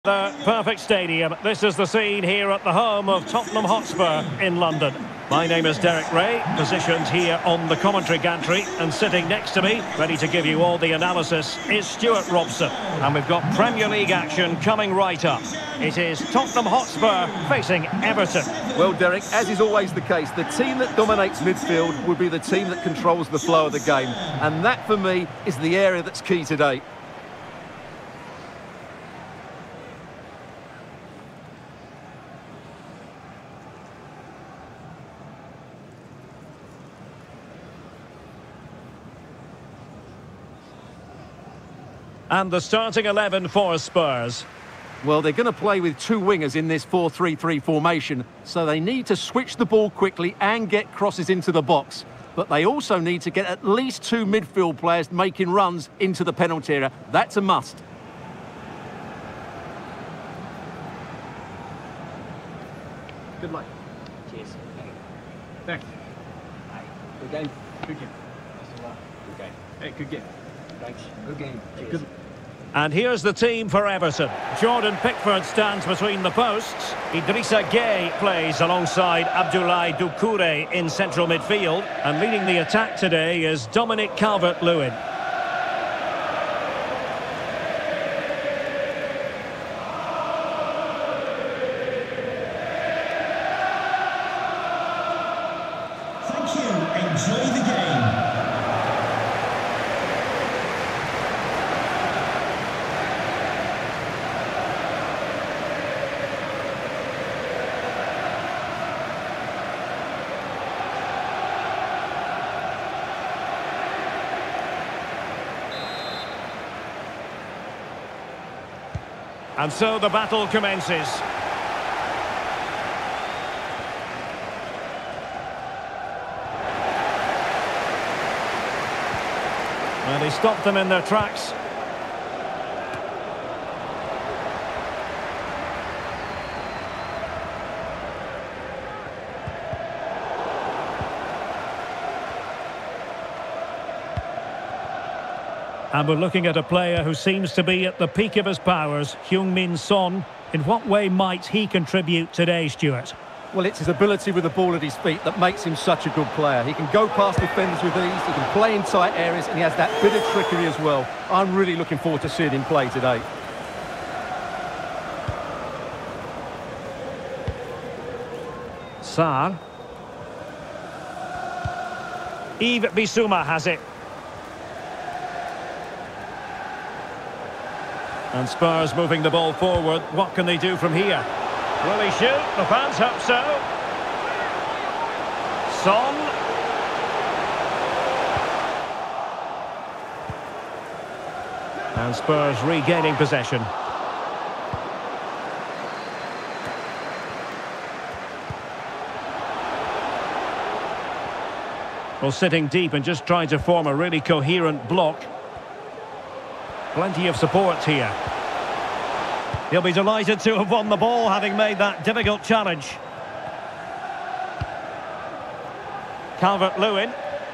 The perfect stadium. This is the scene here at the home of Tottenham Hotspur in London. My name is Derek Ray, positioned here on the commentary gantry, and sitting next to me, ready to give you all the analysis, is Stuart Robson. And we've got Premier League action coming right up. It is Tottenham Hotspur facing Everton. Well, Derek, as is always the case, the team that dominates midfield will be the team that controls the flow of the game. And that, for me, is the area that's key today. And the starting 11 for Spurs. Well, they're going to play with two wingers in this 4-3-3 formation, so they need to switch the ball quickly and get crosses into the box. But they also need to get at least two midfield players making runs into the penalty area. That's a must. Good luck. Cheers. Thanks. Good game. Good game. Good game. Hey, good game. Thanks. Good game. Cheers. Good. And here's the team for Everton. Jordan Pickford stands between the posts. Idrissa Gueye plays alongside Abdoulaye Doucouré in central midfield. And leading the attack today is Dominic Calvert-Lewin. Thank you. Enjoy the game. And so the battle commences. And he stopped them in their tracks. And we're looking at a player who seems to be at the peak of his powers, Heung-min Son. In what way might he contribute today, Stuart? Well, it's his ability with the ball at his feet that makes him such a good player. He can go past defenders with ease, he can play in tight areas, and he has that bit of trickery as well. I'm really looking forward to seeing him play today. Sarr. Yves Bissouma has it. And Spurs moving the ball forward. What can they do from here? Will he shoot? The fans hope so. Son. And Spurs regaining possession. Well, sitting deep and just trying to form a really coherent block. Plenty of support here. He'll be delighted to have won the ball, having made that difficult challenge. Calvert-Lewin.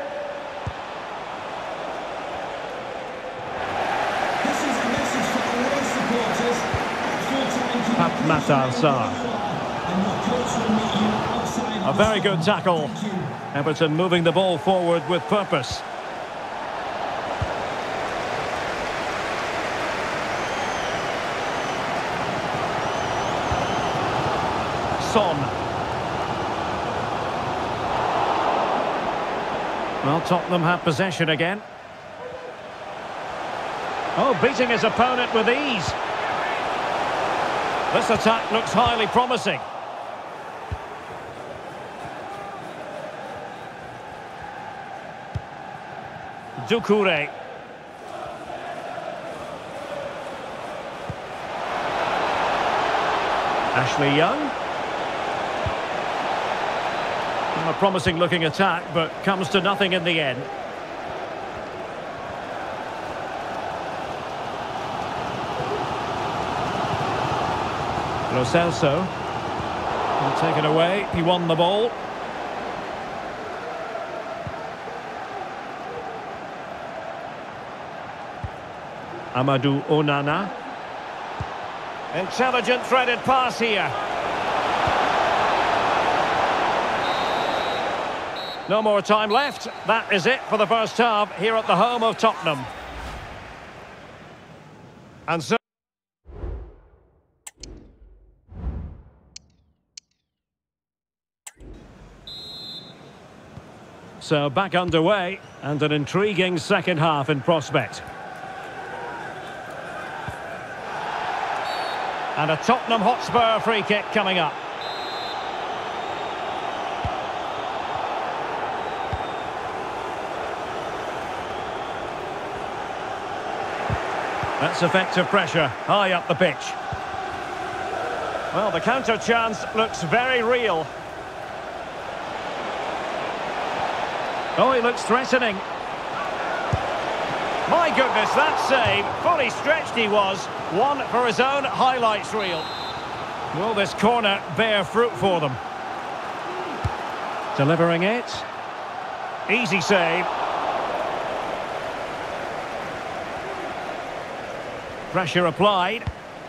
This is a message for all supporters. At full time, Matar Sarr. and your coach will meet you outside. A very good tackle. Thank you. Everton moving the ball forward with purpose. Son. Well, Tottenham have possession again. Oh, beating his opponent with ease. This attack looks highly promising. Doucouré. Ashley Young. A promising looking attack, but comes to nothing in the end. Lo Celso. Taken away, he won the ball. Amadou Onana. Intelligent threaded pass here. No more time left. That is it for the first half here at the home of Tottenham. And so back underway, and an intriguing second half in prospect. And a Tottenham Hotspur free kick coming up. That's effective pressure, high up the pitch. Well, the counter chance looks very real. Oh, he looks threatening. My goodness, that save. Fully stretched he was. One for his own highlights reel. Will this corner bear fruit for them? Delivering it. Easy save. Pressure applied.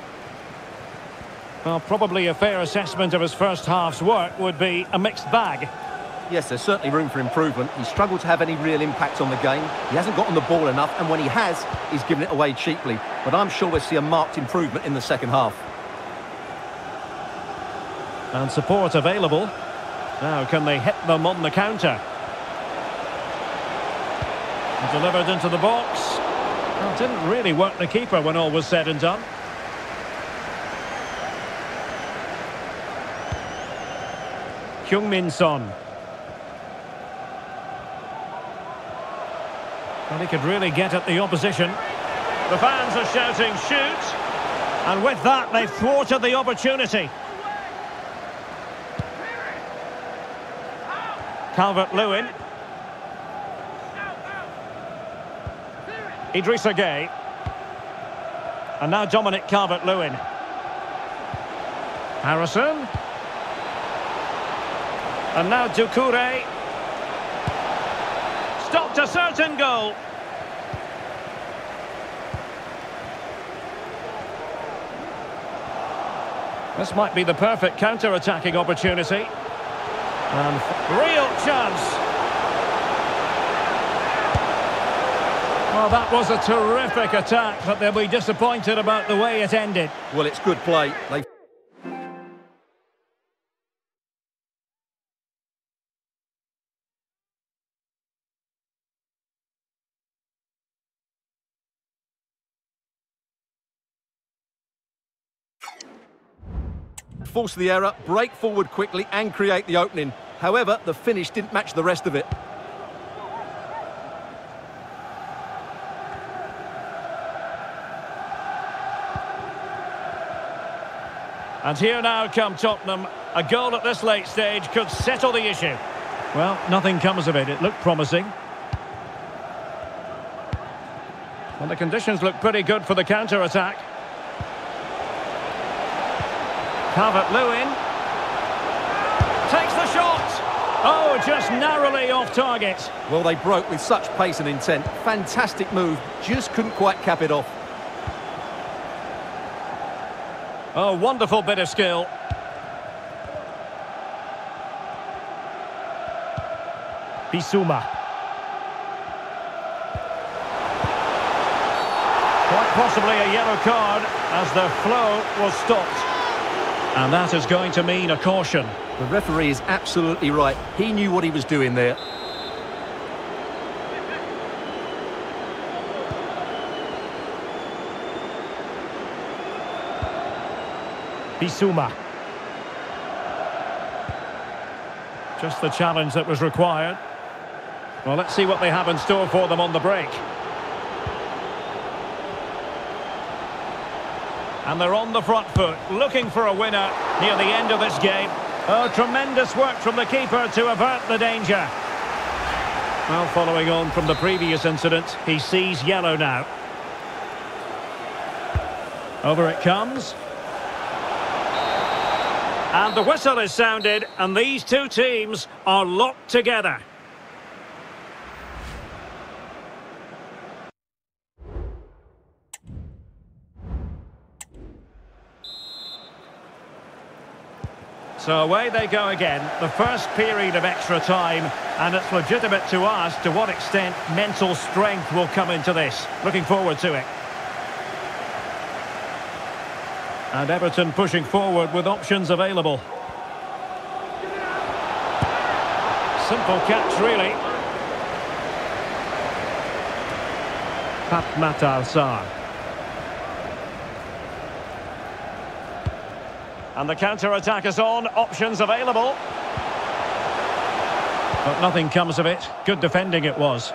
Well, probably a fair assessment of his first half's work would be a mixed bag. Yes, there's certainly room for improvement. He's struggled to have any real impact on the game. He hasn't gotten the ball enough, and when he has, he's given it away cheaply. But I'm sure we'll see a marked improvement in the second half. And support available. Now, can they hit them on the counter? Delivered into the box. Well, didn't really work the keeper when all was said and done. Heung-min Son. Well, he could really get at the opposition. The fans are shouting, shoot! And with that, they've thwarted the opportunity. Calvert-Lewin. Idrissa Gueye. And now Dominic Calvert-Lewin. Harrison. And now Doucouré. Stopped a certain goal. This might be the perfect counter-attacking opportunity. And real chance. Well, that was a terrific attack, but they'll be disappointed about the way it ended. Well, it's good play. They've force the error, break forward quickly and create the opening. However, the finish didn't match the rest of it. And here now come Tottenham. A goal at this late stage could settle the issue. Well, nothing comes of it. It looked promising. Well, the conditions look pretty good for the counter-attack. Calvert-Lewin takes the shot. Oh, just narrowly off target. Well, they broke with such pace and intent. Fantastic move, just couldn't quite cap it off. Oh, wonderful bit of skill. Bissouma. Quite possibly a yellow card as the flow was stopped. And that is going to mean a caution. The referee is absolutely right. He knew what he was doing there. Bissouma. Just the challenge that was required. Well, let's see what they have in store for them on the break. And they're on the front foot, looking for a winner near the end of this game. Oh, tremendous work from the keeper to avert the danger. Well, following on from the previous incident, he sees yellow now. Over it comes. And the whistle is sounded, and these two teams are locked together. So away they go again, the first period of extra time, and it's legitimate to ask to what extent mental strength will come into this. Looking forward to it. And Everton pushing forward with options available. Simple catch, really. Pape Matar Sarr. And the counter-attack is on, options available. But nothing comes of it. Good defending it was.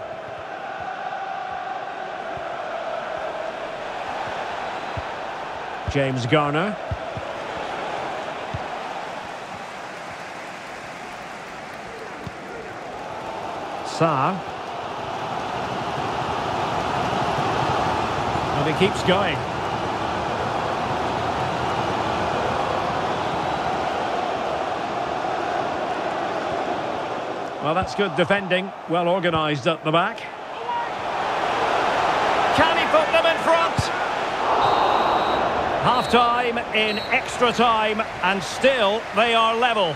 James Garner. Sarr. And he keeps going. Well, that's good defending, well organised at the back. Can he put them in front? Half-time in extra time, and still they are level.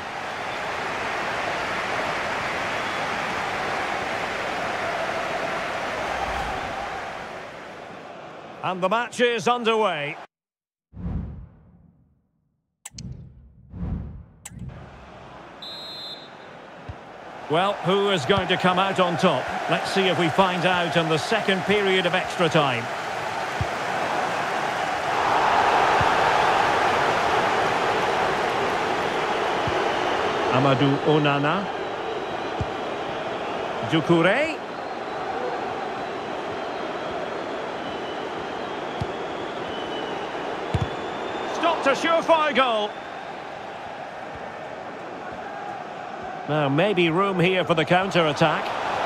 And the match is underway. Well, who is going to come out on top? Let's see if we find out in the second period of extra time. Amadou Onana. Doucouré. Stopped a surefire goal. Now, maybe room here for the counter-attack.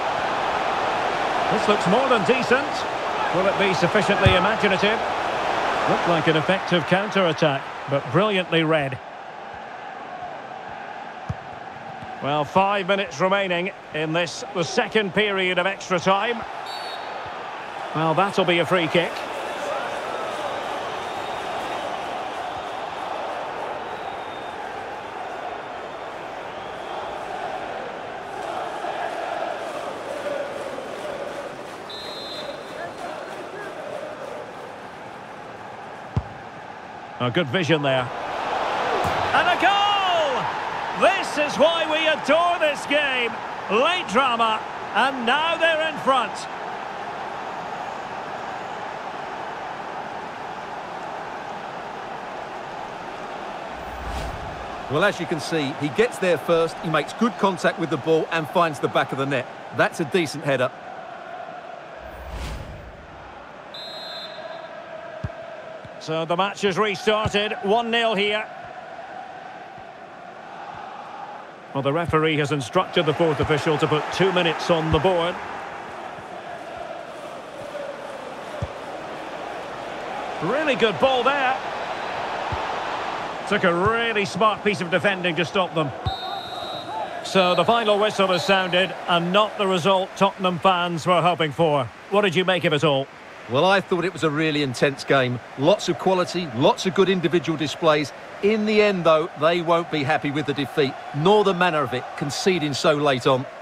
This looks more than decent. Will it be sufficiently imaginative? Looked like an effective counter-attack, but brilliantly read. Well, 5 minutes remaining in this, the second period of extra time. Well, that'll be a free kick. A good vision there. And a goal! This is why we adore this game. Late drama, and now they're in front. Well, as you can see, he gets there first, he makes good contact with the ball and finds the back of the net. That's a decent header. So the match is restarted, 1-0 here. Well, the referee has instructed the fourth official to put 2 minutes on the board. Really good ball there. Took a really smart piece of defending to stop them. So the final whistle has sounded, and not the result Tottenham fans were hoping for. What did you make of it all? Well, I thought it was a really intense game. Lots of quality, lots of good individual displays. In the end, though, they won't be happy with the defeat, nor the manner of it, conceding so late on.